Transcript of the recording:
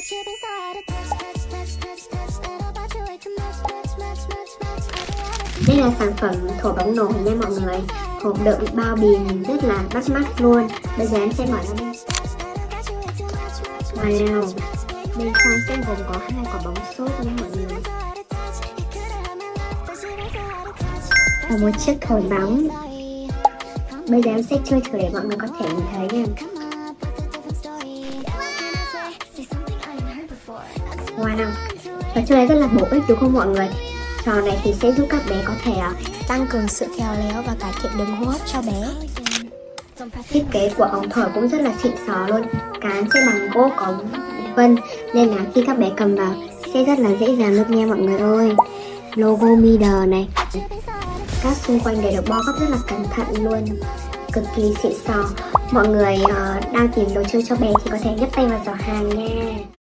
Đây là sản phẩm thổi bóng nổ nha mọi người. Hộp đựng bao bì rất là bắt mắt luôn. Bây giờ em sẽ mở ra đây. Wow, bên trong sẽ gồm có 2 quả bóng xốp nha mọi người, và một chiếc thổi bóng. Bây giờ em sẽ chơi thử để mọi người có thể nhìn thấy nha. Wow, trò chơi này rất là bổ ích đúng không mọi người? Trò này thì sẽ giúp các bé có thể tăng cường sự khéo léo và cải thiện đường hô hấp cho bé. Thiết kế của ống thổi cũng rất là xịn xò luôn. Cán sẽ bằng gỗ có vân nên là khi các bé cầm vào sẽ rất là dễ dàng luôn nha mọi người ơi. Logo Mider này, các xung quanh đều được bo gấp rất là cẩn thận luôn, cực kỳ xịn xò. Mọi người đang tìm đồ chơi cho bé thì có thể nhấp tay vào giỏ hàng nha.